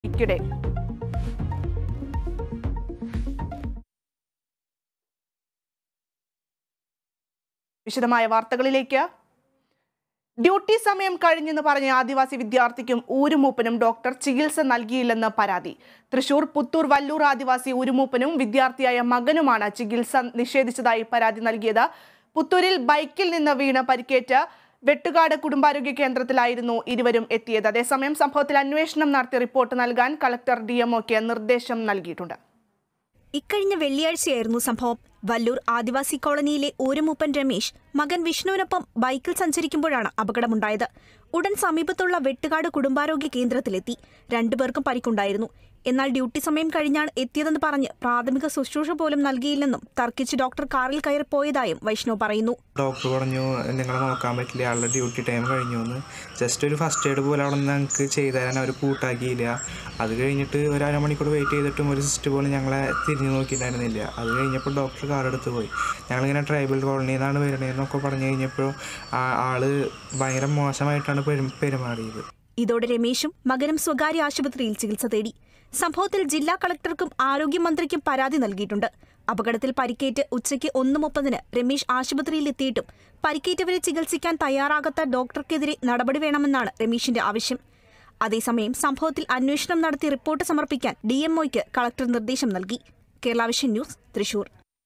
വിശദമായ വാർത്തകളിലേക്ക്. ഡ്യൂട്ടി സമയം കഴിഞ്ഞെന്ന് പറഞ്ഞ ആദിവാസി വിദ്യാർത്ഥിക്കും ഊരുമൂപ്പനും ഡോക്ടർ ചികിത്സ നൽകിയില്ലെന്ന് പരാതി. തൃശൂർ പുത്തൂർ വല്ലൂർ ആദിവാസി ഊരുമൂപ്പനും വിദ്യാർത്ഥിയായ മകനുമാണ് ചികിത്സ നിഷേധിച്ചതായി പരാതി നൽകിയത്. പുത്തൂരിൽ ബൈക്കിൽ നിന്ന് വീണ് പരിക്കേറ്റ് വെട്ടുകാട് കുടുംബാരോഗ്യ കേന്ദ്രത്തിലായിരുന്നു ഇരുവരും എത്തിയത്. അതേസമയം സംഭവത്തിൽ അന്വേഷണം നടത്തി റിപ്പോർട്ട് നൽകാൻ കളക്ടർ DMOക്ക് നിർദ്ദേശം നൽകിയിട്ടുണ്ട്. ഇക്കഴിഞ്ഞ വെള്ളിയാഴ്ചയായിരുന്നു സംഭവം. വല്ലൂർ ആദിവാസി കോളനിയിലെ ഊരുമൂപ്പൻ രമേശ് മകൻ വിഷ്ണുവിനൊപ്പം ബൈക്കിൽ സഞ്ചരിക്കുമ്പോഴാണ് അപകടമുണ്ടായത്. ഉടൻ സമീപത്തുള്ള വെട്ടുകാട് കുടുംബാരോഗ്യ കേന്ദ്രത്തിലെത്തി. രണ്ടുപേർക്കും പരിക്കുണ്ടായിരുന്നു. എന്നാൽ ഡ്യൂട്ടി സമയം കഴിഞ്ഞാണ് എത്തിയതെന്ന് പറഞ്ഞ് പ്രാഥമിക ശുശ്രൂഷ പോലും നൽകിയില്ലെന്നും തർക്കിച്ച് ഡോക്ടർ കാറിൽ കയറി പോയതായും വൈഷ്ണവ് പറയുന്നു. ഡോക്ടർ പറഞ്ഞു നിങ്ങളെ നോക്കാൻ പറ്റില്ല, ആളുടെ ഡ്യൂട്ടി ടൈം കഴിഞ്ഞു എന്ന്. ജസ്റ്റ് ഒരു ഫസ്റ്റ് എയ്ഡ് പോലെ അവിടെ നിന്ന് ഞങ്ങൾക്ക് ചെയ്തു തരാൻ അവർ കൂട്ടാക്കിയില്ല. അത് കഴിഞ്ഞിട്ട് ഒരു അരമണിക്കൂർ വെയിറ്റ് ചെയ്തിട്ടും ഒരു സിസ്റ്റർ പോലും ഞങ്ങളെ തിരിഞ്ഞു നോക്കിയിട്ടുണ്ടായിരുന്നില്ല. അത് കഴിഞ്ഞപ്പോൾ ഡോക്ടർ കാർ എടുത്ത് പോയി. ഞങ്ങളിങ്ങനെ ട്രൈബൽ കോളനിയിൽ നിന്നാണ് വരണതെന്നൊക്കെ പറഞ്ഞു കഴിഞ്ഞപ്പോൾ ആള് ഭയങ്കര മോശമായിട്ടാണ് പെരുമാറിയത്. ഇതോടെ രമേശും മകനും സ്വകാര്യ ആശുപത്രിയിൽ ചികിത്സ തേടി. സംഭവത്തിൽ ജില്ലാ കളക്ടർക്കും ആരോഗ്യമന്ത്രിക്കും പരാതി നൽകിയിട്ടുണ്ട്. അപകടത്തിൽ പരിക്കേറ്റ് ഉച്ചയ്ക്ക് 1:30 രമേശ് ആശുപത്രിയിലെത്തിയിട്ടും പരിക്കേറ്റവരെ ചികിത്സിക്കാൻ തയ്യാറാകാത്ത ഡോക്ടർക്കെതിരെ നടപടി വേണമെന്നാണ് രമേശിന്റെ ആവശ്യം. അതേസമയം സംഭവത്തിൽ അന്വേഷണം നടത്തി റിപ്പോർട്ട് സമർപ്പിക്കാൻ DMOയ്ക്ക് കളക്ടർ നിർദ്ദേശം നൽകി. Kerala vision news, Thrissur.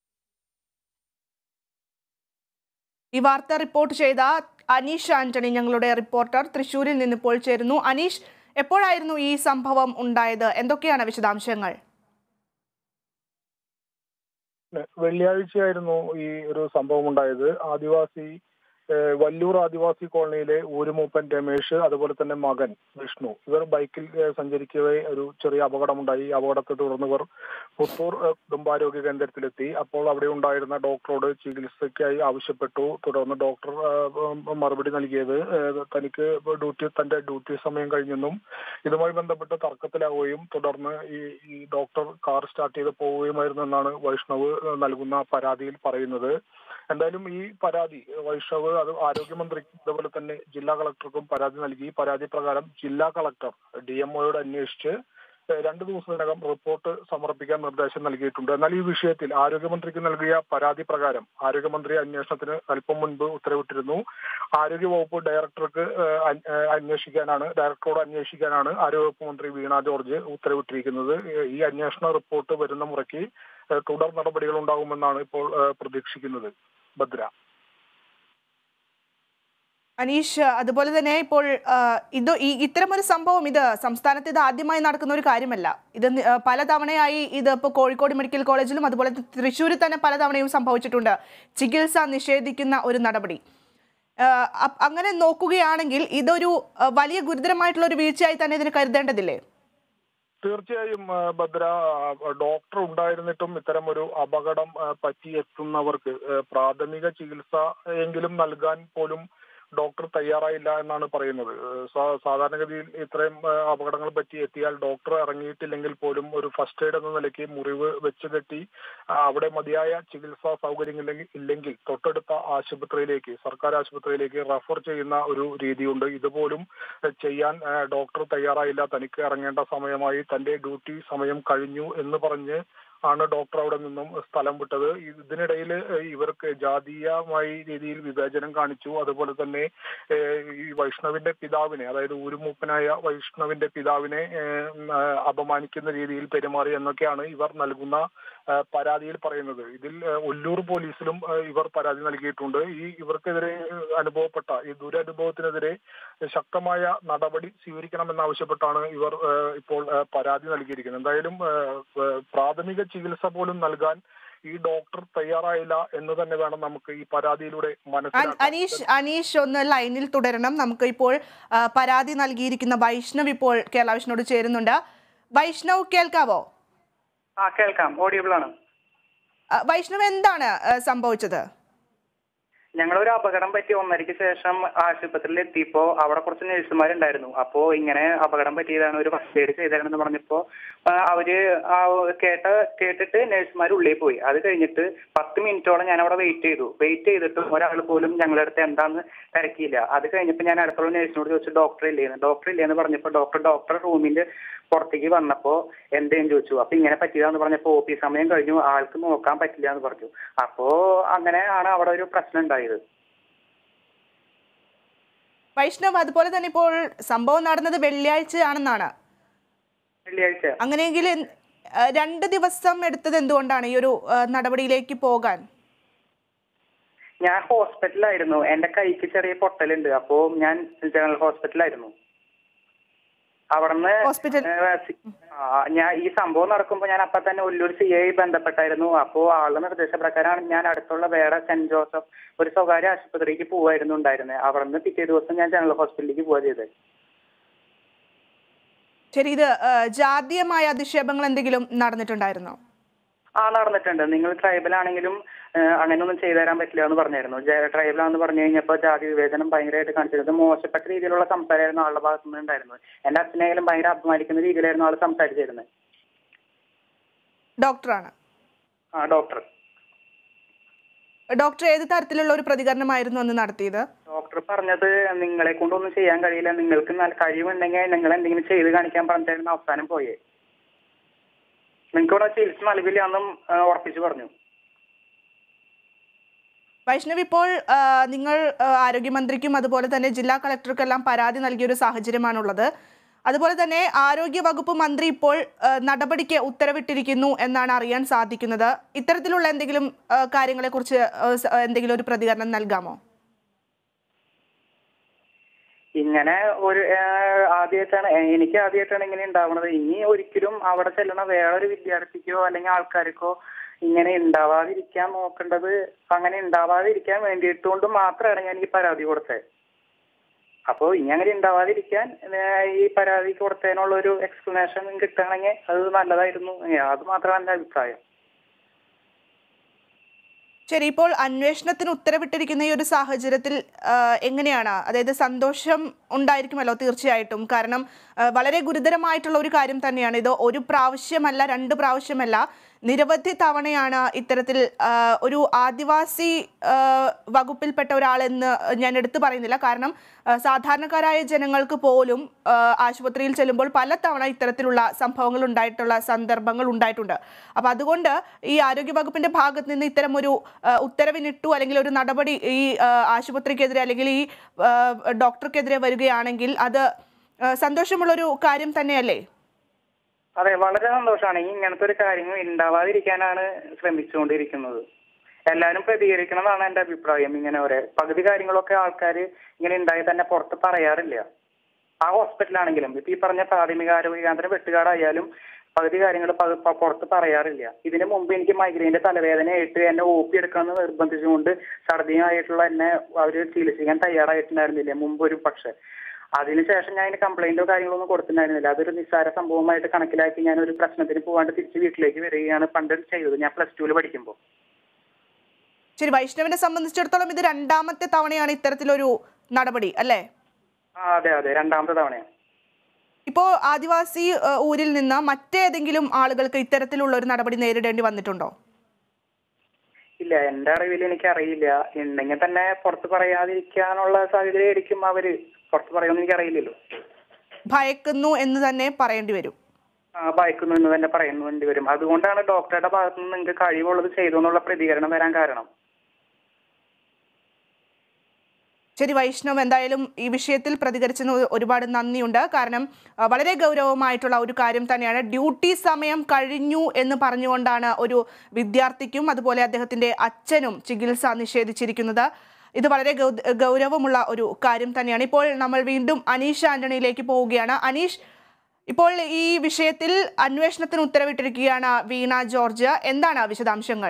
ഈ വാർത്ത റിപ്പോർട്ട് ചെയ്ത അനീഷ് ആന്റണി ഞങ്ങളുടെ റിപ്പോർട്ടർ തൃശൂരിൽ നിന്ന് ഇപ്പോൾ ചേരുന്നു. അനീഷ്, എപ്പോഴായിരുന്നു ഈ സംഭവം ഉണ്ടായത്? എന്തൊക്കെയാണ് വിശദാംശങ്ങൾ? വെള്ളിയാഴ്ചയായിരുന്നു ഈ ഒരു സംഭവം ഉണ്ടായത്. വല്ലൂർ ആദിവാസി കോളനിയിലെ ഊരുമൂപ്പൻ രമേശ്, അതുപോലെ തന്നെ മകൻ വിഷ്ണു, ഇവർ ബൈക്കിൽ സഞ്ചരിക്കവേ ഒരു ചെറിയ അപകടമുണ്ടായി. അപകടത്തെ തുടർന്ന് ഇവർ പുത്തൂർ കുടുംബാരോഗ്യ കേന്ദ്രത്തിലെത്തി. അപ്പോൾ അവിടെ ഉണ്ടായിരുന്ന ഡോക്ടറോട് ചികിത്സയ്ക്കായി ആവശ്യപ്പെട്ടു. തുടർന്ന് ഡോക്ടർ മറുപടി നൽകിയത് തനിക്ക് തന്റെ ഡ്യൂട്ടി സമയം കഴിഞ്ഞെന്നും ഇതുമായി ബന്ധപ്പെട്ട് തർക്കത്തിലാവുകയും തുടർന്ന് ഈ ഡോക്ടർ കാർ സ്റ്റാർട്ട് ചെയ്ത് പോവുകയുമായിരുന്നു എന്നാണ് വൈഷ്ണവ് നൽകുന്ന പരാതിയിൽ പറയുന്നത്. എന്തായാലും ഈ പരാതി വൈഷ്ണവ് അത് ആരോഗ്യമന്ത്രിക്കും അതുപോലെ തന്നെ ജില്ലാ കളക്ടർക്കും പരാതി നൽകി. പരാതി പ്രകാരം ജില്ലാ കളക്ടർ DMOയോട് അന്വേഷിച്ച് 2 ദിവസത്തിനകം റിപ്പോർട്ട് സമർപ്പിക്കാൻ നിർദ്ദേശം നൽകിയിട്ടുണ്ട്. എന്നാൽ ഈ വിഷയത്തിൽ ആരോഗ്യമന്ത്രിക്ക് നൽകിയ പരാതി പ്രകാരം ആരോഗ്യമന്ത്രി അന്വേഷണത്തിന് അല്പം മുൻപ് ഉത്തരവിട്ടിരുന്നു. ആരോഗ്യവകുപ്പ് ഡയറക്ടറോട് അന്വേഷിക്കാനാണ് ആരോഗ്യവകുപ്പ് മന്ത്രി വീണ ജോർജ് ഉത്തരവിട്ടിരിക്കുന്നത്. ഈ അന്വേഷണ റിപ്പോർട്ട് വരുന്ന മുറയ്ക്ക് തുടർ നടപടികൾ ഉണ്ടാകുമെന്നാണ് ഇപ്പോൾ പ്രതീക്ഷിക്കുന്നത്. ഭദ്ര. അനീഷ്, അതുപോലെ തന്നെ ഇപ്പോൾ ഇത്തരമൊരു സംഭവം ഇത് സംസ്ഥാനത്ത് ഇത് ആദ്യമായി നടക്കുന്ന ഒരു കാര്യമല്ല. ഇത് പലതവണയായി ഇത് ഇപ്പോൾ കോഴിക്കോട് മെഡിക്കൽ കോളേജിലും അതുപോലെ തൃശ്ശൂരിൽ തന്നെ പലതവണയും സംഭവിച്ചിട്ടുണ്ട്. ചികിത്സ നിഷേധിക്കുന്ന ഒരു നടപടി. അങ്ങനെ നോക്കുകയാണെങ്കിൽ ഇതൊരു വലിയ ഗുരുതരമായിട്ടുള്ള ഒരു വീഴ്ചയായി തന്നെ ഇതിനെ കരുതേണ്ടതില്ലേ? തീർച്ചയായും ഭദ്ര, ഡോക്ടർ ഉണ്ടായിരുന്നിട്ടും ഇത്തരം ഒരു അപകടം പറ്റിയെത്തുന്നവർക്ക് പ്രാഥമിക ചികിത്സ എങ്കിലും നൽകാൻ പോലും ഡോക്ടർ തയ്യാറായില്ല എന്നാണ് പറയുന്നത്. സാധാരണഗതിയിൽ ഇത്രയും അപകടങ്ങൾ പറ്റി എത്തിയാൽ ഡോക്ടർ ഇറങ്ങിയിട്ടില്ലെങ്കിൽ പോലും ഒരു ഫസ്റ്റ് എയ്ഡ് എന്ന നിലയ്ക്ക് മുറിവ് വെച്ച് കെട്ടി അവിടെ മതിയായ ചികിത്സാ സൗകര്യങ്ങൾ ഇല്ലെങ്കിൽ തൊട്ടടുത്ത സർക്കാർ ആശുപത്രിയിലേക്ക് റെഫർ ചെയ്യുന്ന ഒരു രീതിയുണ്ട്. ഇതുപോലും ചെയ്യാൻ ഡോക്ടർ തയ്യാറായില്ല. തനിക്ക് ഇറങ്ങേണ്ട സമയമായി, തന്റെ ഡ്യൂട്ടി സമയം കഴിഞ്ഞു എന്ന് പറഞ്ഞ് ആണ് ഡോക്ടർ അവിടെ നിന്നും സ്ഥലം വിട്ടത്. ഇതിനിടയിൽ ഇവർക്ക് ജാതീയമായ രീതിയിൽ വിവേചനം കാണിച്ചു. അതുപോലെ തന്നെ ഈ വൈഷ്ണവിന്റെ പിതാവിനെ, അതായത് ഊരുമൂപ്പനായ വൈഷ്ണവിന്റെ പിതാവിനെ അപമാനിക്കുന്ന രീതിയിൽ പെരുമാറി എന്നൊക്കെയാണ് ഇവർ നൽകുന്ന പരാതിയിൽ പറയുന്നത്. ഇതിൽ ഒല്ലൂർ പോലീസിലും ഇവർ പരാതി നൽകിയിട്ടുണ്ട്. ഇവർക്കെതിരെ അനുഭവപ്പെട്ട ഈ ദുരനുഭവത്തിനെതിരെ ശക്തമായ നടപടി സ്വീകരിക്കണമെന്നാവശ്യപ്പെട്ടാണ് ഇവർ ഇപ്പോൾ പരാതി നൽകിയിരിക്കുന്നത്. എന്തായാലും പ്രാഥമിക ചികിത്സ പോലും നൽകാൻ ഈ ഡോക്ടർ തയ്യാറായില്ല എന്ന് തന്നെ വേണം നമുക്ക് ഈ പരാതിയിലൂടെ മനസ്സിലാക്കാൻ. അനീഷ് ഒന്ന് ലൈനിൽ തുടരണം. നമുക്ക് ഇപ്പോൾ പരാതി നൽകിയിരിക്കുന്ന വൈഷ്ണവ് ഇപ്പോൾ കേരള വിഷനോട് ചേരുന്നുണ്ട്. വൈഷ്ണവ്, കേൾക്കാവോ? കേൾക്കാം, ഓഡിയബിൾ ആണ്. വൈഷ്ണവ്, എന്താണ് സംഭവിച്ചത്? ഞങ്ങളൊരു അപകടം പറ്റി 1:30-ക്ക് ശേഷം ആശുപത്രിയിൽ എത്തിയപ്പോ അവിടെ കുറച്ച് നഴ്സുമാരുണ്ടായിരുന്നു. അപ്പോ ഇങ്ങനെ അപകടം പറ്റിയതാണ്, ഒരു ഫസ്റ്റ് എയ്ഡ് ചെയ്തതാണെന്ന് പറഞ്ഞപ്പോ അവര് കേട്ടിട്ട് നഴ്സുമാർ ഉള്ളിൽ പോയി. അത് കഴിഞ്ഞിട്ട് 10 മിനിറ്റോളം ഞാൻ അവിടെ വെയിറ്റ് ചെയ്തിട്ട് ഒരാൾ പോലും ഞങ്ങളുടെ അടുത്ത് എന്താന്ന് തിരക്കിയില്ല. അത് കഴിഞ്ഞപ്പോൾ ഞാൻ അടുത്തുള്ള നഴ്സിനോട് ചോദിച്ചു, ഡോക്ടർ ഇല്ലേന്ന് പറഞ്ഞപ്പോൾ ഡോക്ടർ റൂമിന്റെ പുറത്തേക്ക് വന്നപ്പോ എന്തേലും ചോദിച്ചു. അപ്പൊ ഇങ്ങനെ പറ്റിയതാന്ന് പറഞ്ഞപ്പോ OP സമയം കഴിഞ്ഞു, ആൾക്ക് നോക്കാൻ പറ്റില്ല എന്ന് പറഞ്ഞു. അപ്പോ അങ്ങനെയാണ് അവിടെ ഒരു പ്രശ്നം ഉണ്ടായത്. വൈഷ്ണവ്, അതുപോലെ തന്നെ ഇപ്പോൾ സംഭവം നടന്നത് വെള്ളിയാഴ്ചയാണെന്നാണ്. വെള്ളിയാഴ്ച. അങ്ങനെയെങ്കിൽ 2 ദിവസം എടുത്തത് എന്തുകൊണ്ടാണ് ഈ ഒരു നടപടിയിലേക്ക് പോകാൻ? ഞാൻ ഹോസ്പിറ്റലായിരുന്നു. എന്റെ കൈക്ക് ചെറിയ പൊട്ടലുണ്ട്. അപ്പോ ഞാൻ ജനറൽ ഹോസ്പിറ്റലായിരുന്നു. അവിടുന്ന് ഞാൻ ഈ സംഭവം നടക്കുമ്പോൾ ഞാൻ അപ്പൊ തന്നെ ഒല്ലൂർ CI ബന്ധപ്പെട്ടായിരുന്നു. അപ്പോ ആളുടെ നിർദ്ദേശപ്രകാരമാണ് ഞാൻ അടുത്തുള്ള വേറെ സെന്റ് ജോസഫ് ഒരു സ്വകാര്യ ആശുപത്രിക്ക് പോവായിരുന്നു ഉണ്ടായിരുന്നത്. അവിടുന്ന് പിറ്റേ ദിവസം ഞാൻ ജനറൽ ഹോസ്പിറ്റലിലേക്ക് പോവുക ചെയ്തത്. ശരി, ഇത് ജാതീയമായ അധിക്ഷേപങ്ങൾ എന്തെങ്കിലും നടന്നിട്ടുണ്ടായിരുന്നോ? നടന്നിട്ടുണ്ട്. നിങ്ങൾ ട്രൈബൽ ആണെങ്കിലും അങ്ങനെയൊന്നും ചെയ്തു തരാൻ പറ്റില്ല എന്ന് പറഞ്ഞായിരുന്നു. ട്രൈബൽ ആണെന്ന് പറഞ്ഞു കഴിഞ്ഞപ്പോൾ ജാതി വിവേചനം ഭയങ്കരമായിട്ട് കാണിച്ചിരുന്നത്. മോശപ്പെട്ട രീതിയിലുള്ള സംസാരമായിരുന്നു ആളുടെ ഭാഗത്തു നിന്ന് ഉണ്ടായിരുന്നത്. എന്റെ അച്ഛനെങ്കിലും ഭയങ്കര അപമാനിക്കുന്ന രീതിയിലായിരുന്നു ആൾ സംസാരിച്ചിരുന്നത്. ഡോക്ടറാണ്? ഡോക്ടർ ഏത് തരത്തിലുള്ള ഒരു പ്രതികരണമായിരുന്നു അന്ന് നടത്തിയത്? ഡോക്ടർ പറഞ്ഞത്, നിങ്ങളെ കൊണ്ടൊന്നും ചെയ്യാൻ കഴിയില്ല, നിങ്ങൾക്ക് നല്ല കഴിവുണ്ടെങ്കിൽ നിങ്ങൾ എന്തെങ്കിലും ചെയ്ത് കാണിക്കാൻ പറഞ്ഞിട്ടായിരുന്നു അവസാനം പോയേ. നിങ്ങൾക്ക് ഇവിടെ ചികിത്സ നൽകില്ല എന്നും ഉറപ്പിച്ചു പറഞ്ഞു. വൈഷ്ണവ്, ഇപ്പോൾ നിങ്ങൾ ആരോഗ്യമന്ത്രിക്കും അതുപോലെ തന്നെ ജില്ലാ കളക്ടർക്കെല്ലാം പരാതി നൽകിയ ഒരു സാഹചര്യമാണുള്ളത്. അതുപോലെ തന്നെ ആരോഗ്യ വകുപ്പ് മന്ത്രി ഇപ്പോൾ നടപടിക്ക് ഉത്തരവിട്ടിരിക്കുന്നു എന്നാണ് അറിയാൻ സാധിക്കുന്നത്. ഇത്തരത്തിലുള്ള എന്തെങ്കിലും കാര്യങ്ങളെക്കുറിച്ച് എന്തെങ്കിലും ഒരു പ്രതികരണം നൽകാമോ? ഇങ്ങനെ ഒരു എനിക്ക് ആദ്യമായിട്ടാണ് ഇങ്ങനെ ഉണ്ടാവുന്നത്. ഇനി ഒരിക്കലും അവിടെ ചെല്ലണ വേറൊരു വിദ്യാർത്ഥിക്കോ അല്ലെങ്കിൽ ആൾക്കാർക്കോ ഇങ്ങനെ ഉണ്ടാവാതിരിക്കാൻ നോക്കേണ്ടത്. അങ്ങനെ ഉണ്ടാവാതിരിക്കാൻ വേണ്ടിയിട്ടുകൊണ്ട് മാത്രമാണ് ഞാൻ ഈ പരാതി കൊടുത്തത്. അപ്പോൾ ഇനി അങ്ങനെ ഉണ്ടാവാതിരിക്കാൻ ഈ പരാതി കൊടുത്തതിനുള്ള ഒരു എക്സ്പ്ലനേഷൻ കിട്ടുകയാണെങ്കിൽ അത് നല്ലതായിരുന്നു. അത് മാത്രമാണ് എൻ്റെ അഭിപ്രായം. ശരി, ഇപ്പോൾ അന്വേഷണത്തിന് ഉത്തരവിട്ടിരിക്കുന്ന ഈ ഒരു സാഹചര്യത്തിൽ എങ്ങനെയാണ്, അതായത് സന്തോഷം ഉണ്ടായിരിക്കുമല്ലോ തീർച്ചയായിട്ടും. കാരണം വളരെ ഗുരുതരമായിട്ടുള്ള ഒരു കാര്യം തന്നെയാണ് ഇത്. ഒരു പ്രാവശ്യമല്ല, 2 പ്രാവശ്യമല്ല, നിരവധി തവണയാണ് ഇത്തരത്തിൽ ഒരു ആദിവാസി വകുപ്പിൽപ്പെട്ട ഒരാളെന്ന് ഞാൻ എടുത്തു പറയുന്നില്ല. കാരണം സാധാരണക്കാരായ ജനങ്ങൾക്ക് പോലും ആശുപത്രിയിൽ ചെല്ലുമ്പോൾ പലതവണ ഇത്തരത്തിലുള്ള സംഭവങ്ങൾ ഉണ്ടായിട്ടുള്ള സന്ദർഭങ്ങൾ ഉണ്ടായിട്ടുണ്ട്. അപ്പം അതുകൊണ്ട് ഈ ആരോഗ്യവകുപ്പിന്റെ ഭാഗത്ത് നിന്ന് ഇത്തരം ഒരു ഉത്തരവിനിട്ടു അല്ലെങ്കിൽ ഒരു നടപടി ഈ ആശുപത്രിക്കെതിരെ അല്ലെങ്കിൽ ഈ ഡോക്ടർക്കെതിരെ വരികയാണെങ്കിൽ അത് സന്തോഷമുള്ളൊരു കാര്യം തന്നെയല്ലേ? അതെ, വളരെ സന്തോഷമാണ്. ഇങ്ങനത്തെ ഒരു കാര്യങ്ങൾ ഉണ്ടാവാതിരിക്കാനാണ് ശ്രമിച്ചുകൊണ്ടിരിക്കുന്നത്. എല്ലാവരും പ്രതികരിക്കണം എന്നാണ് എൻ്റെ അഭിപ്രായം. ഇങ്ങനെ പകുതി കാര്യങ്ങളൊക്കെ ആൾക്കാർ ഇങ്ങനെ ഉണ്ടായി തന്നെ പുറത്ത് പറയാറില്ല. ആ ഹോസ്പിറ്റലാണെങ്കിലും ഇപ്പൊ ഈ പറഞ്ഞ പ്രാഥമിക ആരോഗ്യ കേന്ദ്രം വെട്ടുകാടായാലും പകുതി കാര്യങ്ങൾ പുറത്ത് പറയാറില്ല. ഇതിന് മുമ്പ് എനിക്ക് മൈഗ്രെയിന്റെ തലവേദനയായിട്ട് എന്നെ OP എടുക്കണമെന്ന് നിർബന്ധിച്ചുകൊണ്ട് ഛർദിയായിട്ടുള്ള എന്നെ അവർ ചികിത്സിക്കാൻ തയ്യാറായിട്ടുണ്ടായിരുന്നില്ല മുമ്പൊരു. പക്ഷെ അതിനുശേഷം ഞാൻ കംപ്ലൈന്റോ കാര്യങ്ങളൊന്നും കൊടുത്തിട്ടുണ്ടായിരുന്നില്ല. അതൊരു നിസ്സാര സംഭവമായിട്ട് കണക്കിലാക്കി ഞാൻ ഒരു പ്രശ്നത്തിന് പോകാണ്ട് തിരിച്ച് വീട്ടിലേക്ക് വരികയാണ് പണ്ട് ചെയ്തത്, ഞാൻ +2 പഠിക്കുമ്പോൾ. ശരി, വൈഷ്ണവിനെ സംബന്ധിച്ചിടത്തോളം ഇത് 2ാമത്തെ തവണയാണ് ഇത്തരത്തിലൊരു നടപടി അല്ലേ? അതെ, 2ാമത്തെ തവണയാണ്. ഇപ്പോ ആദിവാസി ഊരിൽ നിന്ന് മറ്റേതെങ്കിലും ആളുകൾക്ക് ഇത്തരത്തിലുള്ള ഒരു നടപടി നേരിടേണ്ടി വന്നിട്ടുണ്ടോ? ഇല്ല, എന്റെ അറിവിൽ എനിക്കറിയില്ല. ഉണ്ടെങ്കിൽ തന്നെ പുറത്ത് പറയാതിരിക്കാനുള്ള സാധ്യതയായിരിക്കും അവര്. പുറത്ത് പറയുമെന്ന് എനിക്കറിയില്ലല്ലോ. ഭയക്കുന്നു എന്ന് തന്നെ പറയേണ്ടി വരും. ഭയക്കുന്നു എന്ന് തന്നെ പറയേണ്ടി വരും. അതുകൊണ്ടാണ് ഡോക്ടറുടെ ഭാഗത്തു നിന്ന് നിങ്ങൾക്ക് കഴിവുള്ളത് ചെയ്തു എന്നുള്ള പ്രതികരണം വരാൻ കാരണം. ശരി വൈഷ്ണവ്, എന്തായാലും ഈ വിഷയത്തിൽ പ്രതികരിച്ചതിന് ഒരുപാട് നന്ദിയുണ്ട്. കാരണം വളരെ ഗൗരവമായിട്ടുള്ള ഒരു കാര്യം തന്നെയാണ്. ഡ്യൂട്ടി സമയം കഴിഞ്ഞു എന്ന് പറഞ്ഞുകൊണ്ടാണ് ഒരു വിദ്യാർത്ഥിക്കും അതുപോലെ അദ്ദേഹത്തിൻ്റെ അച്ഛനും ചികിത്സ നിഷേധിച്ചിരിക്കുന്നത്. ഇത് വളരെ ഗൗരവമുള്ള ഒരു കാര്യം തന്നെയാണ്. ഇപ്പോൾ നമ്മൾ വീണ്ടും അനീഷ് ആന്റണിയിലേക്ക് പോവുകയാണ്. അനീഷ്, ഇപ്പോൾ ഈ വിഷയത്തിൽ അന്വേഷണത്തിന് ഉത്തരവിട്ടിരിക്കുകയാണ് വീണ ജോർജ്. എന്താണ് വിശദാംശങ്ങൾ?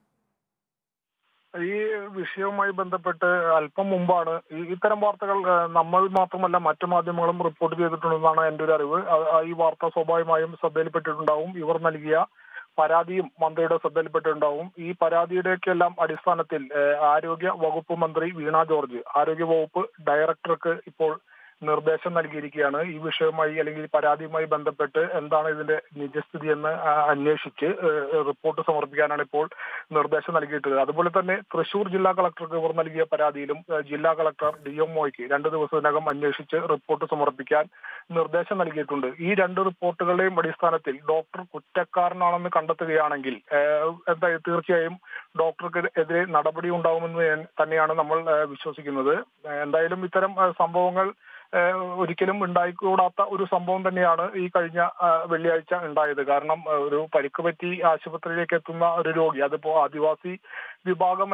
ഈ വിഷയവുമായി ബന്ധപ്പെട്ട് അല്പം മുമ്പാണ് ഇത്തരം വാർത്തകൾ നമ്മൾ മാത്രമല്ല മറ്റു മാധ്യമങ്ങളും റിപ്പോർട്ട് ചെയ്തിട്ടുണ്ടെന്നാണ് എൻ്റെ ഒരു അറിവ്. ഈ വാർത്ത സ്വാഭാവികമായും ശ്രദ്ധയിൽപ്പെട്ടിട്ടുണ്ടാവും. ഇവർ നൽകിയ പരാതിയും മന്ത്രിയുടെ ശ്രദ്ധയിൽപ്പെട്ടിട്ടുണ്ടാവും. ഈ പരാതിയുടെയൊക്കെല്ലാം അടിസ്ഥാനത്തിൽ ആരോഗ്യ വകുപ്പ് മന്ത്രി വീണ ജോർജ് ആരോഗ്യ വകുപ്പ് ഡയറക്ടർക്ക് ഇപ്പോൾ നിർദ്ദേശം നൽകിയിരിക്കുകയാണ്. ഈ വിഷയവുമായി അല്ലെങ്കിൽ പരാതിയുമായി ബന്ധപ്പെട്ട് എന്താണ് ഇതിന്റെ നിജസ്ഥിതി എന്ന് അന്വേഷിച്ച് റിപ്പോർട്ട് സമർപ്പിക്കാനാണ് ഇപ്പോൾ നിർദ്ദേശം നൽകിയിട്ടുള്ളത്. അതുപോലെ തന്നെ തൃശൂർ ജില്ലാ കളക്ടർക്ക് ഇവർ നൽകിയ പരാതിയിലും ജില്ലാ കളക്ടർ DMOയ്ക്ക് 2 ദിവസത്തിനകം അന്വേഷിച്ച് റിപ്പോർട്ട് സമർപ്പിക്കാൻ നിർദ്ദേശം നൽകിയിട്ടുണ്ട്. ഈ 2 റിപ്പോർട്ടുകളുടെയും അടിസ്ഥാനത്തിൽ ഡോക്ടർ കുറ്റക്കാരനാണെന്ന് കണ്ടെത്തുകയാണെങ്കിൽ തീർച്ചയായും ഡോക്ടർക്ക് എതിരെ നടപടി ഉണ്ടാകുമെന്ന് തന്നെയാണ് നമ്മൾ വിശ്വസിക്കുന്നത്. എന്തായാലും ഇത്തരം സംഭവങ്ങൾ ഒരിക്കലും ഉണ്ടായിക്കൂടാത്ത ഒരു സംഭവം തന്നെയാണ് ഈ കഴിഞ്ഞ വെള്ളിയാഴ്ച ഉണ്ടായത്. കാരണം ഒരു പരിക്ക് പറ്റി ആശുപത്രിയിലേക്ക് എത്തുന്ന ഒരു രോഗി, അതിപ്പോ ആദിവാസി വിഭാഗം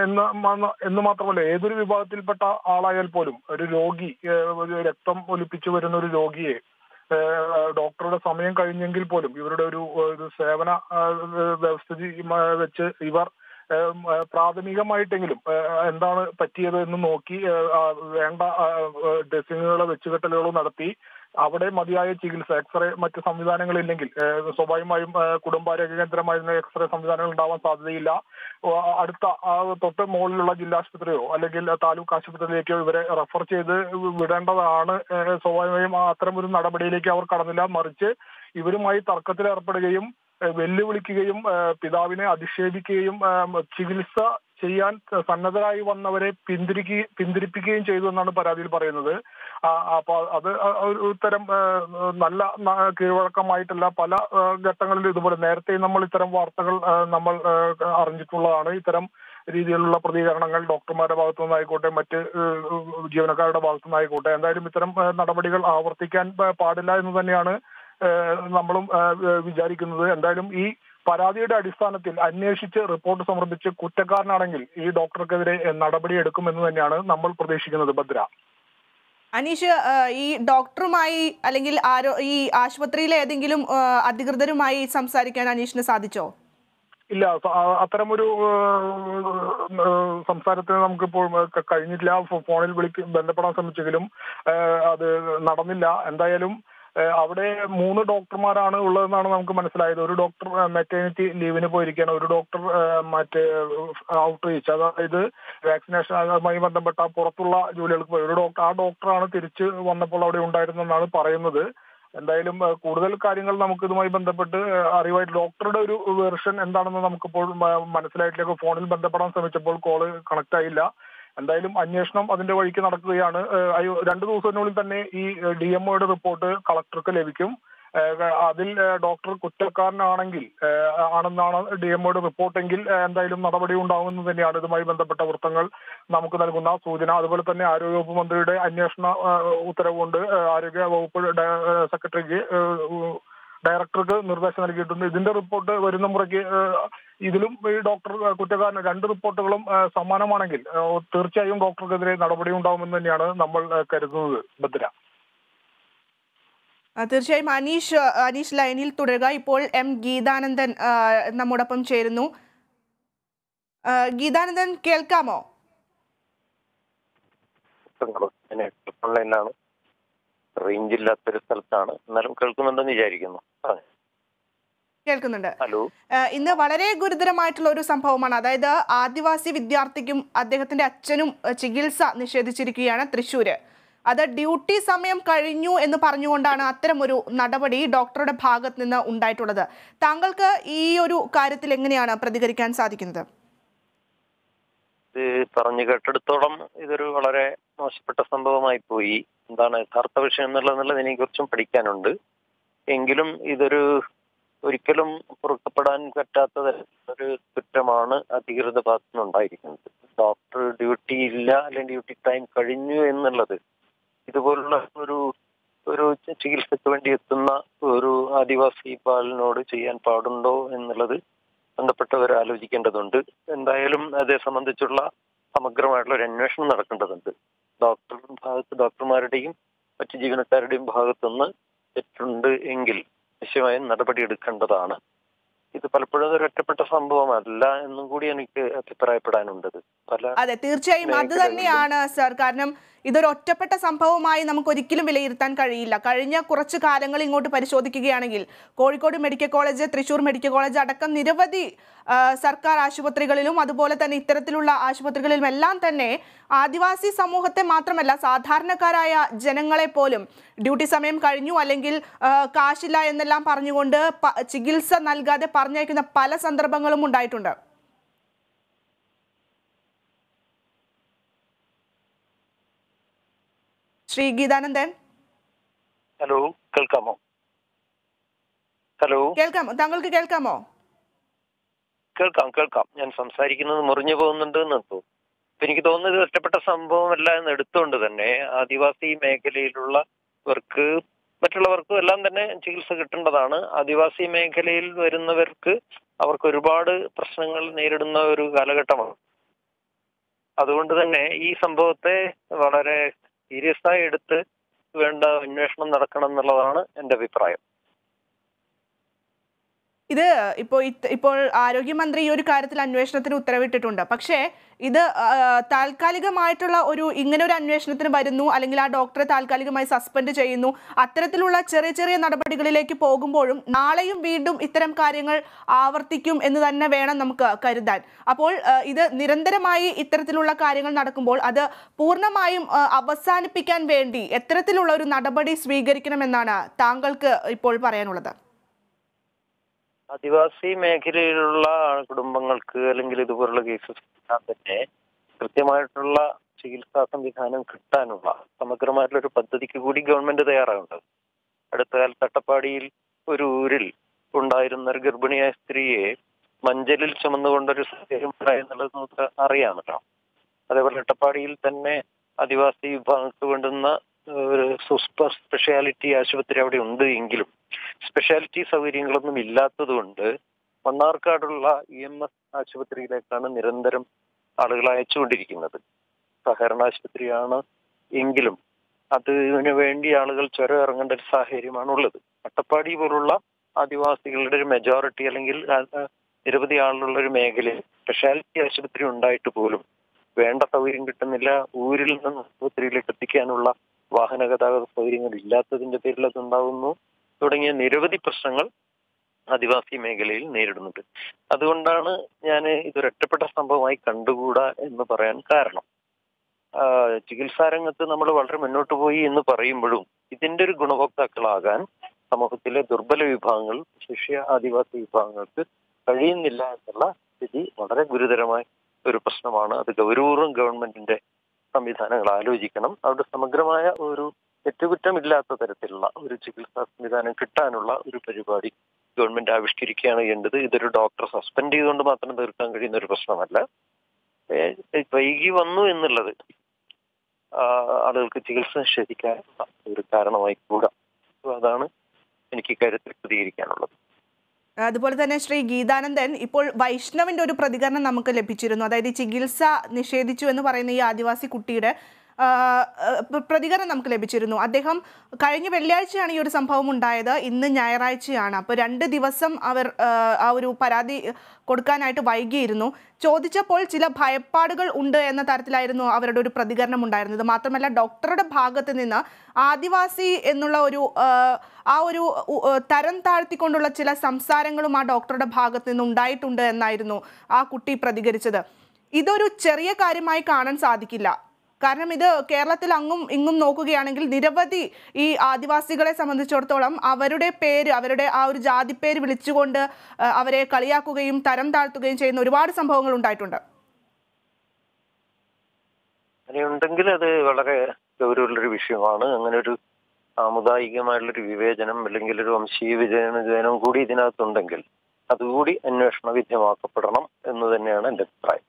എന്ന് മാത്രമല്ല ഏതൊരു വിഭാഗത്തിൽപ്പെട്ട ആളായാൽ പോലും ഒരു രോഗി രക്തം ഒലിപ്പിച്ചു വരുന്ന ഒരു രോഗിയെ ഡോക്ടറുടെ സമയം കഴിഞ്ഞെങ്കിൽ പോലും ഇവരുടെ ഒരു സേവന വ്യവസ്ഥിതി വെച്ച് ഇവർ പ്രാഥമികമായിട്ടെങ്കിലും എന്താണ് പറ്റിയത് എന്ന് നോക്കി വേണ്ട ഡ്രസ്സിങ്ങുകളോ വെച്ചുകെട്ടലുകളോ നടത്തി അവിടെ മതിയായ ചികിത്സ, എക്സ്റേ മറ്റ് സംവിധാനങ്ങളില്ലെങ്കിൽ സ്വാഭാവികമായും കുടുംബാരോഗ്യ കേന്ദ്രമായിരുന്ന എക്സ്റേ സംവിധാനങ്ങൾ ഉണ്ടാവാൻ സാധ്യതയില്ല. അടുത്ത തൊട്ട് മുകളിലുള്ള ജില്ലാശുപത്രിയോ അല്ലെങ്കിൽ താലൂക്ക് ആശുപത്രിയിലേക്കോ ഇവരെ റെഫർ ചെയ്ത് വിടേണ്ടതാണ്. സ്വാഭാവികമായും അത്തരം ഒരു നടപടിയിലേക്ക് അവർ കടന്നില്ല. മറിച്ച് ഇവരുമായി തർക്കത്തിൽ ഏർപ്പെടുകയും വെല്ലുവിളിക്കുകയും പിതാവിനെ അധിക്ഷേപിക്കുകയും ചികിത്സ ചെയ്യാൻ സന്നദ്ധരായി വന്നവരെ പിന്തിരിപ്പിക്കുകയും ചെയ്തു എന്നാണ് പരാതിയിൽ പറയുന്നത്. അപ്പൊ അത് ഒരു തരം നല്ല കീഴ്വഴക്കമായിട്ടല്ല. പല ഘട്ടങ്ങളിലും ഇതുപോലെ നേരത്തെ നമ്മൾ ഇത്തരം വാർത്തകൾ നമ്മൾ അറിഞ്ഞിട്ടുള്ളതാണ്. ഇത്തരം രീതിയിലുള്ള പ്രതികരണങ്ങൾ ഡോക്ടർമാരുടെ ഭാഗത്തു നിന്നായിക്കോട്ടെ മറ്റ് ജീവനക്കാരുടെ ഭാഗത്തു നിന്നായിക്കോട്ടെ എന്തായാലും ഇത്തരം നടപടികൾ ആവർത്തിക്കാൻ പാടില്ല എന്ന് തന്നെയാണ് നമ്മളും വിചാരിക്കുന്നത്. എന്തായാലും ഈ പരാതിയുടെ അടിസ്ഥാനത്തിൽ അന്വേഷിച്ച് റിപ്പോർട്ട് സമർപ്പിച്ച് കുറ്റക്കാരനാണെങ്കിൽ ഈ ഡോക്ടർക്കെതിരെ നടപടി എടുക്കുമെന്ന് തന്നെയാണ് നമ്മൾ പ്രതീക്ഷിക്കുന്നത്. ഭദ്ര, അനീഷ്, ഈ ഡോക്ടറുമായി അല്ലെങ്കിൽ ഈ ആശുപത്രിയിലെ ഏതെങ്കിലും അധികൃതരുമായി സംസാരിക്കാൻ അനീഷിന് സാധിച്ചോ? ഇല്ല, അത്തരമൊരു സംസാരത്തിന് നമുക്കിപ്പോൾ കഴിഞ്ഞിട്ടില്ല. ഫോണിൽ ബന്ധപ്പെടാൻ ശ്രമിച്ചെങ്കിലും അത് നടന്നില്ല. എന്തായാലും അവിടെ 3 ഡോക്ടർമാരാണ് ഉള്ളതെന്നാണ് നമുക്ക് മനസ്സിലായത്. ഒരു ഡോക്ടർ മെറ്റേണിറ്റി ലീവിന് പോയിരിക്കുകയാണ്, ഒരു ഡോക്ടർ മറ്റ് ഔട്ട്റീച്ച് അതായത് വാക്സിനേഷനുമായി ബന്ധപ്പെട്ട പുറത്തുള്ള ജോലികൾക്ക് പോയി, ആ ഡോക്ടറാണ് തിരിച്ച് വന്നപ്പോൾ അവിടെ ഉണ്ടായിരുന്നെന്നാണ് പറയുന്നത്. എന്തായാലും കൂടുതൽ കാര്യങ്ങൾ നമുക്ക് ഇതുമായി ബന്ധപ്പെട്ട് അറിവായിട്ട് ഡോക്ടറുടെ ഒരു വെർഷൻ എന്താണെന്ന് നമുക്കിപ്പോൾ മനസ്സിലായിട്ടില്ല. ഫോണിൽ ബന്ധപ്പെടാൻ ശ്രമിച്ചപ്പോൾ കോള് കണക്ട് ആയില്ല. എന്തായാലും അന്വേഷണം അതിന്റെ വഴിക്ക് നടക്കുകയാണ്. 2 ദിവസത്തിനുള്ളിൽ തന്നെ ഈ DMOയുടെ റിപ്പോർട്ട് കളക്ടർക്ക് ലഭിക്കും. അതിൽ ഡോക്ടർ കുറ്റക്കാരനാണെങ്കിൽ ആണെന്നാണ് DMOയുടെ റിപ്പോർട്ടെങ്കിൽ എന്തായാലും നടപടി ഉണ്ടാകുമെന്ന് തന്നെയാണ് ഇതുമായി ബന്ധപ്പെട്ട വൃത്തങ്ങൾ നമുക്ക് നൽകുന്ന സൂചന. അതുപോലെ തന്നെ ആരോഗ്യവകുപ്പ് മന്ത്രിയുടെ അന്വേഷണ ഉത്തരവുകൊണ്ട് ആരോഗ്യ വകുപ്പ് സെക്രട്ടറിക്ക് ഡയറക്ടർക്ക് നിർദ്ദേശം നൽകിയിട്ടുണ്ട്. ഇതിന്റെ റിപ്പോർട്ട് വരുന്ന മുറയ്ക്ക് ഇതിലും ഈ ഡോക്ടർ കുറ്റക്കാരന് 2 റിപ്പോർട്ടുകളും സമാനമാണെങ്കിൽ തീർച്ചയായും ഡോക്ടർക്കെതിരെ നടപടി ഉണ്ടാകുമെന്ന് തന്നെയാണ് നമ്മൾ കരുതുന്നത്. ഭദ്ര, തീർച്ചയായും അനീഷ് ലൈനിൽ തുടരുക. ഇപ്പോൾ ഗീതാനന്ദൻ നമ്മോടൊപ്പം ചേരുന്നു. ഗീതാനന്ദൻ, കേൾക്കാമോ? റേഞ്ച് ഇല്ലാത്തൊരു സ്ഥലത്താണ്, എന്നാലും കേൾക്കുന്നുണ്ടെന്ന് വിചാരിക്കുന്നു. കേൾക്കുന്നുണ്ട്. ഹലോ, ഇന്ന് വളരെ ഗുരുതരമായിട്ടുള്ള ഒരു സംഭവമാണ്. അതായത് ആദിവാസി വിദ്യാർത്ഥിക്കും അദ്ദേഹത്തിന്റെ അച്ഛനും ചികിത്സ നിഷേധിച്ചിരിക്കുകയാണ് തൃശ്ശൂര്. അത് ഡ്യൂട്ടി സമയം കഴിഞ്ഞു എന്ന് പറഞ്ഞുകൊണ്ടാണ് അത്തരം ഒരു നടപടി ഡോക്ടറുടെ ഭാഗത്ത് നിന്ന് ഉണ്ടായിട്ടുള്ളത്. താങ്കൾക്ക് ഈ ഒരു കാര്യത്തിൽ എങ്ങനെയാണ് പ്രതികരിക്കാൻ സാധിക്കുന്നത്? ഇത് പറഞ്ഞു കേട്ടെടുത്തോളം ഇതൊരു വളരെ മോശപ്പെട്ട സംഭവമായി പോയി. എന്താണ് യഥാർത്ഥ വിഷയം എന്നുള്ളതിനെ കുറിച്ചും പഠിക്കാനുണ്ട്. എങ്കിലും ഇതൊരു ഒരിക്കലും പൊറുക്കപ്പെടാൻ പറ്റാത്ത ഒരു കുറ്റമാണ് അധികൃത ഭാഗത്തുനിന്നുണ്ടായിരിക്കുന്നത്. ഡോക്ടർ ഡ്യൂട്ടി ഇല്ല അല്ലെങ്കിൽ ഡ്യൂട്ടി ടൈം കഴിഞ്ഞു എന്നുള്ളത് ഇതുപോലുള്ള ഒരു ചികിത്സയ്ക്ക് വേണ്ടി എത്തുന്ന ഒരു ആദിവാസി ബാലനോട് ചെയ്യാൻ പാടുണ്ടോ എന്നുള്ളത് ബന്ധപ്പെട്ടവർ ആലോചിക്കേണ്ടതുണ്ട്. എന്തായാലും അതേ സംബന്ധിച്ചുള്ള സമഗ്രമായിട്ടുള്ള ഒരു അന്വേഷണം നടക്കേണ്ടതുണ്ട്. ഡോക്ടർമാരുടെയും മറ്റു ജീവനക്കാരുടെയും ഭാഗത്തുനിന്ന് തെറ്റുണ്ട് എങ്കിൽ നിശ്ചയമായും നടപടി എടുക്കേണ്ടതാണ്. ഇത് പലപ്പോഴും ഒരു ഒറ്റപ്പെട്ട സംഭവമല്ല എന്നും കൂടി എനിക്ക് അഭിപ്രായപ്പെടാനുണ്ട്. അതെ, തീർച്ചയായും അത് തന്നെയാണ് സർ. കാരണം ഇതൊരു ഒറ്റപ്പെട്ട സംഭവമായി നമുക്ക് ഒരിക്കലും വിലയിരുത്താൻ കഴിയില്ല. കഴിഞ്ഞ കുറച്ച് കാലങ്ങൾ ഇങ്ങോട്ട് പരിശോധിക്കുകയാണെങ്കിൽ Kozhikode medical college, Thrissur medical college അടക്കം നിരവധി സർക്കാർ ആശുപത്രികളിലും അതുപോലെ തന്നെ ഇത്തരത്തിലുള്ള ആശുപത്രികളിലും എല്ലാം തന്നെ ആദിവാസി സമൂഹത്തെ മാത്രമല്ല സാധാരണക്കാരായ ജനങ്ങളെ പോലും ഡ്യൂട്ടി സമയം കഴിഞ്ഞു അല്ലെങ്കിൽ കാശില്ല എന്നെല്ലാം പറഞ്ഞുകൊണ്ട് ചികിത്സ നൽകാതെ പറഞ്ഞയക്കുന്ന പല സന്ദർഭങ്ങളും ഉണ്ടായിട്ടുണ്ട്. ശ്രീ ഗീതാനന്ദൻ, ഹലോ, കേൾക്കാമോ? ഹലോ, കേൾക്കാമോ? താങ്കൾക്ക് കേൾക്കാമോ? കേൾക്കാം. ഞാൻ സംസാരിക്കുന്നത് മുറിഞ്ഞു പോകുന്നുണ്ട് എന്ന് തോന്നുന്നു. എനിക്ക് തോന്നുന്നത് ഒറ്റപ്പെട്ട സംഭവമല്ല എന്ന് എടുത്തുകൊണ്ട് തന്നെ ആദിവാസി മേഖലയിലുള്ളവർക്ക് മറ്റുള്ളവർക്കും എല്ലാം തന്നെ ചികിത്സ കിട്ടേണ്ടതാണ്. ആദിവാസി മേഖലയിൽ വരുന്നവർക്ക് അവർക്ക് ഒരുപാട് പ്രശ്നങ്ങൾ നേരിടുന്ന ഒരു കാലഘട്ടമാണ്. അതുകൊണ്ട് തന്നെ ഈ സംഭവത്തെ വളരെ സീരിയസ് ആയി എടുത്ത് വേണ്ട അന്വേഷണം നടക്കണം എന്നുള്ളതാണ് എൻ്റെ അഭിപ്രായം. ഇത് ഇപ്പോൾ ആരോഗ്യമന്ത്രി ഈ ഒരു കാര്യത്തിൽ അന്വേഷണത്തിന് ഉത്തരവിട്ടിട്ടുണ്ട്. പക്ഷേ ഇത് താൽക്കാലികമായിട്ടുള്ള ഇങ്ങനെ ഒരു അന്വേഷണത്തിന് വരുന്നു അല്ലെങ്കിൽ ആ ഡോക്ടറെ താൽക്കാലികമായി സസ്പെൻഡ് ചെയ്യുന്നു, അത്തരത്തിലുള്ള ചെറിയ ചെറിയ നടപടികളിലേക്ക് പോകുമ്പോഴും നാളെയും വീണ്ടും ഇത്തരം കാര്യങ്ങൾ ആവർത്തിക്കും എന്ന് തന്നെ വേണം നമുക്ക് കരുതാൻ. അപ്പോൾ ഇത് നിരന്തരമായി ഇത്തരത്തിലുള്ള കാര്യങ്ങൾ നടക്കുമ്പോൾ അത് പൂർണ്ണമായും അവസാനിപ്പിക്കാൻ വേണ്ടി എത്തരത്തിലുള്ള ഒരു നടപടി സ്വീകരിക്കണമെന്നാണ് താങ്കൾക്ക് ഇപ്പോൾ പറയാനുള്ളത്? ആദിവാസി മേഖലയിലുള്ള കുടുംബങ്ങൾക്ക് അല്ലെങ്കിൽ ഇതുപോലുള്ള കേസസ് തന്നെ കൃത്യമായിട്ടുള്ള ചികിത്സാ സംവിധാനം കിട്ടാനുള്ള സമഗ്രമായിട്ടുള്ള ഒരു പദ്ധതിക്ക് കൂടി ഗവൺമെന്റ് തയ്യാറാകുന്നത്. അടുത്ത കാലത്ത് അട്ടപ്പാടിയിൽ ഒരു ഊരിൽ ഉണ്ടായിരുന്ന ഒരു ഗർഭിണിയായ സ്ത്രീയെ മഞ്ചലിൽ ചുമന്നുകൊണ്ടൊരു സാഹചര്യം ഉണ്ടായെന്നുള്ളത് നമുക്ക് അറിയാമല്ലോ. അതേപോലെ അട്ടപ്പാടിയിൽ തന്നെ ആദിവാസി വിഭാഗങ്ങൾക്ക് വേണ്ടുന്ന ഒരു സൂപ്പർ സ്പെഷ്യാലിറ്റി ആശുപത്രി അവിടെ ഉണ്ട് എങ്കിലും സ്പെഷ്യാലിറ്റി സൗകര്യങ്ങളൊന്നും ഇല്ലാത്തത് കൊണ്ട് മണ്ണാർക്കാടുള്ള EMS ആശുപത്രിയിലേക്കാണ് നിരന്തരം ആളുകൾ അയച്ചുകൊണ്ടിരിക്കുന്നത്. സഹകരണ ആശുപത്രിയാണ് എങ്കിലും അതിനു വേണ്ടി ആളുകൾ ചുരം ഇറങ്ങേണ്ട ഒരു സാഹചര്യമാണുള്ളത്. അട്ടപ്പാടി പോലുള്ള ആദിവാസികളുടെ ഒരു മെജോറിറ്റി അല്ലെങ്കിൽ നിരവധി ആളുള്ള ഒരു മേഖലയിൽ സ്പെഷ്യാലിറ്റി ആശുപത്രി ഉണ്ടായിട്ട് പോലും വേണ്ട സൗകര്യം കിട്ടുന്നില്ല. ഊരിൽ നിന്ന് ആശുപത്രിയിലേക്ക് എത്തിക്കാനുള്ള വാഹന ഗതാഗത സൗകര്യങ്ങൾ ഇല്ലാത്തതിന്റെ പേരിൽ അതുണ്ടാകുന്നു തുടങ്ങിയ നിരവധി പ്രശ്നങ്ങൾ ആദിവാസി മേഖലയിൽ നേരിടുന്നുണ്ട്. അതുകൊണ്ടാണ് ഞാൻ ഇതൊരൊറ്റപ്പെട്ട സംഭവമായി കണ്ടുകൂടാ എന്ന് പറയാൻ കാരണം. ചികിത്സാ രംഗത്ത് നമ്മൾ വളരെ മുന്നോട്ട് പോയി എന്ന് പറയുമ്പോഴും ഇതിന്റെ ഒരു ഗുണഭോക്താക്കളാകാൻ സമൂഹത്തിലെ ദുർബല വിഭാഗങ്ങൾ, ശിഷ്യ ആദിവാസി വിഭാഗങ്ങൾക്ക് കഴിയുന്നില്ല എന്നുള്ള സ്ഥിതി വളരെ ഗുരുതരമായ ഒരു പ്രശ്നമാണ്. അത് ഗൗരവപൂർവ്വം ഗവൺമെന്റിന്റെ സംവിധാനങ്ങൾ ആലോചിക്കണം. അവിടെ സമഗ്രമായ ഒരു തെറ്റുകുറ്റമില്ലാത്ത തരത്തിലുള്ള ഒരു ചികിത്സാ സംവിധാനം കിട്ടാനുള്ള ഒരു പരിപാടി ഗവൺമെന്റ് ആവിഷ്കരിക്കുകയാണ് ചെയ്യേണ്ടത്. ഇതൊരു ഡോക്ടറെ സസ്പെൻഡ് ചെയ്തുകൊണ്ട് മാത്രം തീർക്കാൻ കഴിയുന്ന ഒരു പ്രശ്നമല്ല. വൈകി വന്നു എന്നുള്ളത് ആളുകൾക്ക് ചികിത്സ നിഷേധിക്കാനുള്ള ഒരു കാരണമായി കൂടാ. അതാണ് എനിക്ക് ഇക്കാര്യത്തിൽ പ്രതികരിക്കാനുള്ളത്. അതുപോലെ തന്നെ ശ്രീ ഗീതാനന്ദൻ, ഇപ്പോൾ വൈഷ്ണവിന്റെ ഒരു പ്രതികരണം നമുക്ക് ലഭിച്ചിരുന്നു. അതായത് ചികിത്സ നിഷേധിച്ചു എന്ന് പറയുന്ന ഈ ആദിവാസി കുട്ടിയുടെ പ്രതികരണം നമുക്ക് ലഭിച്ചിരുന്നു. അദ്ദേഹം കഴിഞ്ഞ വെള്ളിയാഴ്ചയാണ് ഈ ഒരു സംഭവം ഉണ്ടായത്, ഇന്ന് ഞായറാഴ്ചയാണ്. അപ്പോൾ 2 ദിവസം അവർ ആ ഒരു പരാതി കൊടുക്കാനായിട്ട് വൈകിയിരുന്നു. ചോദിച്ചപ്പോൾ ചില ഭയപ്പാടുകൾ ഉണ്ട് എന്ന തരത്തിലായിരുന്നു അവരുടെ ഒരു പ്രതികരണം ഉണ്ടായിരുന്നത്. മാത്രമല്ല ഡോക്ടറുടെ ഭാഗത്ത് നിന്ന് ആദിവാസി എന്നുള്ള ആ ഒരു തരം താഴ്ത്തിക്കൊണ്ടുള്ള ചില സംസാരങ്ങളും ആ ഡോക്ടറുടെ ഭാഗത്ത് നിന്ന് ഉണ്ടായിട്ടുണ്ട് എന്നായിരുന്നു ആ കുട്ടി പ്രതികരിച്ചത്. ഇതൊരു ചെറിയ കാര്യമായി കാണാൻ സാധിക്കില്ല. കാരണം ഇത് കേരളത്തിൽ അങ്ങും ഇങ്ങും നോക്കുകയാണെങ്കിൽ നിരവധി ഈ ആദിവാസികളെ സംബന്ധിച്ചിടത്തോളം അവരുടെ പേര്, അവരുടെ ആ ഒരു ജാതി പേര് വിളിച്ചുകൊണ്ട് അവരെ കളിയാക്കുകയും തരം താഴ്ത്തുകയും ചെയ്യുന്ന ഒരുപാട് സംഭവങ്ങൾ ഉണ്ടായിട്ടുണ്ട്. അങ്ങനെയുണ്ടെങ്കിൽ അത് വളരെ ഗൗരവമുള്ളൊരു വിഷയമാണ്. അങ്ങനെ ഒരു സാമുദായികമായിട്ടുള്ളൊരു വിവേചനം അല്ലെങ്കിൽ ഒരു വംശീയ വിവേചനം കൂടി ഇതിനകത്തുണ്ടെങ്കിൽ അതുകൂടി അന്വേഷണ വിധേയമാക്കപ്പെടണം എന്ന് തന്നെയാണ് എൻ്റെ അഭിപ്രായം.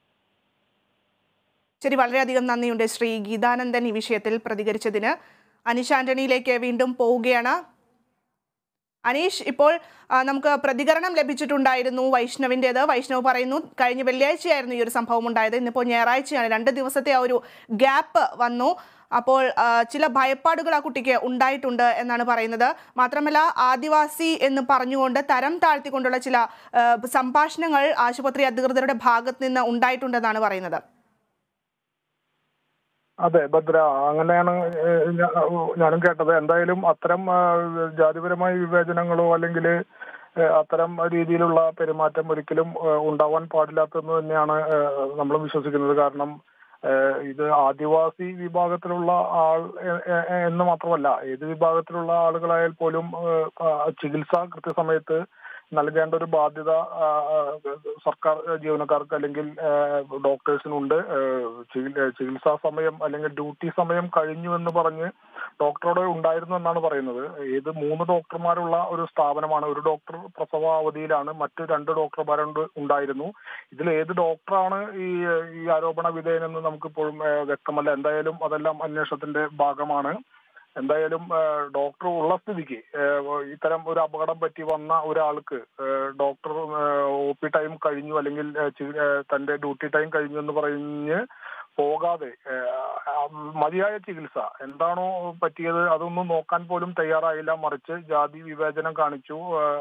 ശരി, വളരെയധികം നന്ദിയുണ്ട് ശ്രീ ഗീതാനന്ദൻ ഈ വിഷയത്തിൽ പ്രതികരിച്ചതിന്. അനീഷ് ആന്റണിയിലേക്ക് വീണ്ടും പോവുകയാണ്. അനീഷ്, ഇപ്പോൾ നമുക്ക് പ്രതികരണം ലഭിച്ചിട്ടുണ്ടായിരുന്നു വൈഷ്ണവിൻ്റേത്. വൈഷ്ണവ് പറയുന്നു കഴിഞ്ഞ വെള്ളിയാഴ്ചയായിരുന്നു ഈ ഒരു സംഭവം ഉണ്ടായത്, ഇന്നിപ്പോൾ ഞായറാഴ്ചയാണ്. 2 ദിവസത്തെ ആ ഒരു ഗ്യാപ്പ് വന്നു. അപ്പോൾ ചില ഭയപ്പാടുകൾ ആ കുട്ടിക്ക് ഉണ്ടായിട്ടുണ്ട് എന്നാണ് പറയുന്നത്. മാത്രമല്ല ആദിവാസി എന്ന് പറഞ്ഞുകൊണ്ട് തരം താഴ്ത്തിക്കൊണ്ടുള്ള ചില സംഭാഷണങ്ങൾ ആശുപത്രി അധികൃതരുടെ ഭാഗത്ത് നിന്ന് ഉണ്ടായിട്ടുണ്ടെന്നാണ് പറയുന്നത്. അതെ ഭദ്ര, അങ്ങനെയാണ് ഞാനും കേട്ടത്. എന്തായാലും അത്തരം ജാതിപരമായ വിവേചനങ്ങളോ അല്ലെങ്കിൽ അത്തരം രീതിയിലുള്ള പെരുമാറ്റം ഒരിക്കലും ഉണ്ടാവാൻ പാടില്ലാത്തതെന്ന് തന്നെയാണ് നമ്മൾ വിശ്വസിക്കുന്നത്. കാരണം ഇത് ആദിവാസി വിഭാഗത്തിലുള്ള ആൾ എന്ന് മാത്രമല്ല, ഏത് വിഭാഗത്തിലുള്ള ആളുകളായാൽ പോലും ചികിത്സ കൃത്യസമയത്ത് നൽകേണ്ട ഒരു ബാധ്യത സർക്കാർ ജീവനക്കാർക്ക് അല്ലെങ്കിൽ ഡോക്ടേഴ്സിനുണ്ട്. ചികിത്സാ സമയം അല്ലെങ്കിൽ ഡ്യൂട്ടി സമയം കഴിഞ്ഞു എന്ന് പറഞ്ഞ് ഡോക്ടറോട് ഉണ്ടായിരുന്നു എന്നാണ് പറയുന്നത്. ഏത് 3 ഡോക്ടർമാരുള്ള ഒരു സ്ഥാപനമാണ്. ഒരു ഡോക്ടർ പ്രസവ അവധിയിലാണ്, മറ്റു 2 ഡോക്ടർമാരുണ്ട് ഉണ്ടായിരുന്നു. ഇതിൽ ഏത് ഡോക്ടറാണ് ഈ ആരോപണ വിധേയനെന്ന് നമുക്കിപ്പോഴും വ്യക്തമല്ല. എന്തായാലും അതെല്ലാം അന്വേഷണത്തിന്റെ ഭാഗമാണ്. എന്തായാലും ഡോക്ടർ ഉള്ള സ്ഥിതിക്ക് ഇത്തരം ഒരു അപകടം പറ്റി വന്ന ഒരാൾക്ക് ഡോക്ടർ OP ടൈം കഴിഞ്ഞു അല്ലെങ്കിൽ തന്റെ ഡ്യൂട്ടി ടൈം കഴിഞ്ഞു എന്ന് പറഞ്ഞ് പോകാതെ മതിയായ ചികിത്സ എന്താണോ പറ്റിയത് അതൊന്നും നോക്കാൻ പോലും തയ്യാറായില്ല. മറിച്ച് ജാതി വിവേചനം കാണിച്ചു,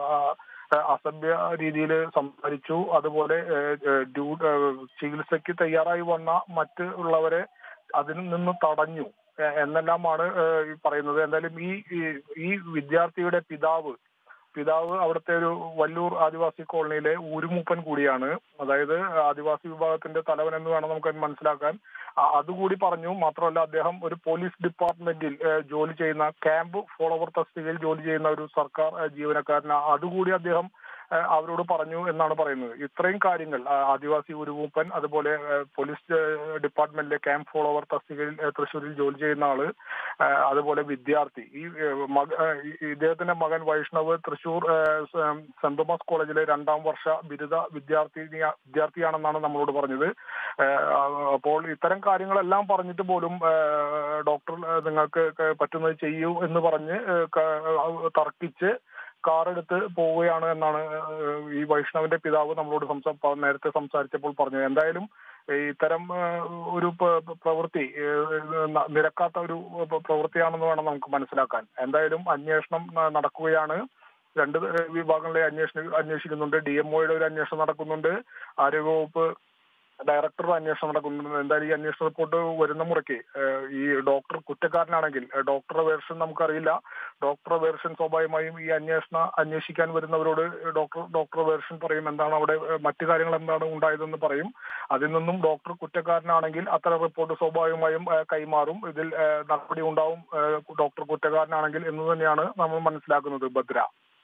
അസഭ്യ രീതിയിൽ സംസാരിച്ചു. അതുപോലെ ചികിത്സയ്ക്ക് തയ്യാറായി വന്ന മറ്റുള്ളവരെ അതിൽ നിന്ന് തടഞ്ഞു എന്നെല്ലാമാണ് പറയുന്നത്. എന്തായാലും ഈ വിദ്യാർത്ഥിയുടെ പിതാവ് അവിടുത്തെ ഒരു വല്ലൂർ ആദിവാസി കോളനിയിലെ ഊരുമൂപ്പൻ കൂടിയാണ്. അതായത് ആദിവാസി വിഭാഗത്തിന്റെ തലവൻ എന്ന് വേണം നമുക്ക് മനസ്സിലാക്കാൻ. അതുകൂടി പറഞ്ഞു. മാത്രമല്ല, അദ്ദേഹം ഒരു പോലീസ് ഡിപ്പാർട്ട്മെന്റിൽ ജോലി ചെയ്യുന്ന, ക്യാമ്പ് ഫോളോവർ തസ്തികയിൽ ജോലി ചെയ്യുന്ന ഒരു സർക്കാർ ജീവനക്കാരൻ. അതുകൂടി അദ്ദേഹം അവരോട് പറഞ്ഞു എന്നാണ് പറയുന്നത്. ഇത്രയും കാര്യങ്ങൾ ആദിവാസി ഊരുമൂപ്പൻ, അതുപോലെ പോലീസ് ഡിപ്പാർട്ട്മെന്റിലെ ക്യാമ്പ് ഫോളോവർ തസ്തികയിൽ തൃശ്ശൂരിൽ ജോലി ചെയ്യുന്ന ആള്, അതുപോലെ വിദ്യാർത്ഥി, ഇദ്ദേഹത്തിന്റെ മകൻ വൈഷ്ണവ് തൃശ്ശൂർ സെന്റ് തോമസ് കോളേജിലെ 2ാം വർഷ ബിരുദ വിദ്യാർത്ഥിയാണെന്നാണ് നമ്മളോട് പറഞ്ഞത്. അപ്പോൾ ഇത്തരം കാര്യങ്ങളെല്ലാം പറഞ്ഞിട്ട് പോലും ഡോക്ടർ നിങ്ങൾക്ക് പറ്റുന്നത് ചെയ്യൂ എന്ന് പറഞ്ഞ് തർക്കിച്ച് കാറെടുത്ത് പോവുകയാണ് എന്നാണ് ഈ വൈഷ്ണവിന്റെ പിതാവ് നമ്മളോട് നേരത്തെ സംസാരിച്ചപ്പോൾ പറഞ്ഞത്. എന്തായാലും ഇത്തരം ഒരു പ്രവൃത്തി നിരക്കാത്ത ഒരു പ്രവൃത്തിയാണെന്ന് വേണം നമുക്ക് മനസ്സിലാക്കാൻ. എന്തായാലും അന്വേഷണം നടക്കുകയാണ്. 2 വിഭാഗങ്ങളെ അന്വേഷിക്കുന്നുണ്ട്. DMOയുടെ ഒരു അന്വേഷണം നടക്കുന്നുണ്ട്. ആരോഗ്യവകുപ്പ് ഡയറക്ടറുടെ അന്വേഷണം നടക്കുന്നുണ്ട്. എന്തായാലും ഈ അന്വേഷണ റിപ്പോർട്ട് വരുന്ന മുറയ്ക്ക് ഈ ഡോക്ടർ കുറ്റക്കാരനാണെങ്കിൽ ഡോക്ടറുടെ വേർഷൻ നമുക്കറിയില്ല. ഡോക്ടറുടെ വേർഷൻ സ്വാഭാവികമായും ഈ അന്വേഷിക്കാൻ വരുന്നവരോട് ഡോക്ടറുടെ വേർഷൻ പറയും. എന്താണ് അവിടെ മറ്റു കാര്യങ്ങൾ എന്താണ് ഉണ്ടായതെന്ന് പറയും. അതിൽ നിന്നും ഡോക്ടർ കുറ്റക്കാരനാണെങ്കിൽ അത്തരം റിപ്പോർട്ട് സ്വാഭാവികമായും കൈമാറും. ഇതിൽ നടപടി ഉണ്ടാവും ഡോക്ടർ കുറ്റക്കാരനാണെങ്കിൽ എന്ന് തന്നെയാണ് നമ്മൾ മനസ്സിലാക്കുന്നത്. ഭദ്ര.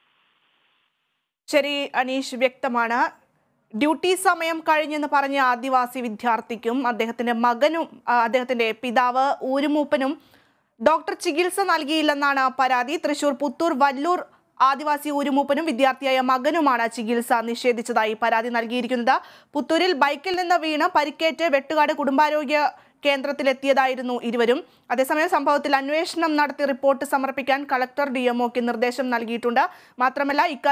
ശരി അനീഷ്, വ്യക്തമാണ്. ഡ്യൂട്ടി സമയം കഴിഞ്ഞെന്ന് പറഞ്ഞ ആദിവാസി വിദ്യാർത്ഥിക്കും അദ്ദേഹത്തിന്റെ മകനും അദ്ദേഹത്തിന്റെ പിതാവ് ഊരുമൂപ്പനും ഡോക്ടർ ചികിത്സ നൽകിയില്ലെന്നാണ് പരാതി. തൃശൂർ പുത്തൂർ വല്ലൂർ ആദിവാസി ഊരുമൂപ്പനും വിദ്യാർത്ഥിയായ മകനുമാണ് ചികിത്സ നിഷേധിച്ചതായി പരാതി നൽകിയിരിക്കുന്നത്. പുത്തൂരിൽ ബൈക്കിൽ നിന്ന് വീണ് പരിക്കേറ്റ് വെട്ടുകാട് കുടുംബാരോഗ്യ കേന്ദ്രത്തിലെത്തിയതായിരുന്നു ഇരുവരും. അതേസമയം സംഭവത്തിൽ അന്വേഷണം നടത്തി റിപ്പോർട്ട് സമർപ്പിക്കാൻ കളക്ടർ DMOക്ക് നിർദ്ദേശം നൽകിയിട്ടുണ്ട്. മാത്രമല്ല